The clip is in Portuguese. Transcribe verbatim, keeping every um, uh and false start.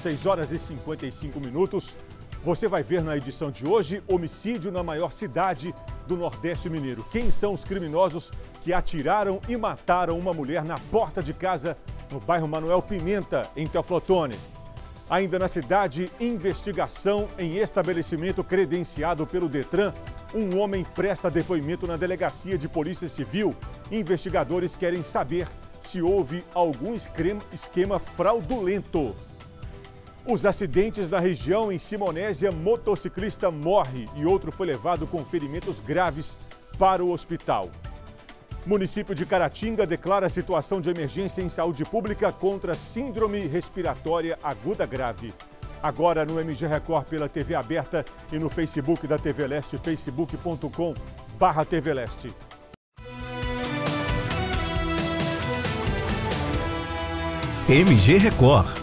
seis horas e cinquenta e cinco minutos. Você vai ver na edição de hoje homicídio na maior cidade do Nordeste Mineiro. Quem são os criminosos que atiraram e mataram uma mulher na porta de casa no bairro Manuel Pimenta, em Teoflotone? Ainda na cidade, investigação em estabelecimento credenciado pelo Detran. Um homem presta depoimento na delegacia de Polícia Civil. Investigadores querem saber se houve algum esquema fraudulento. Os acidentes na região, em Simonésia, motociclista morre e outro foi levado com ferimentos graves para o hospital. Município de Caratinga declara situação de emergência em saúde pública contra síndrome respiratória aguda grave. Agora no M G Record pela T V aberta e no Facebook da T V Leste, facebook ponto com barra T V Leste. M G Record.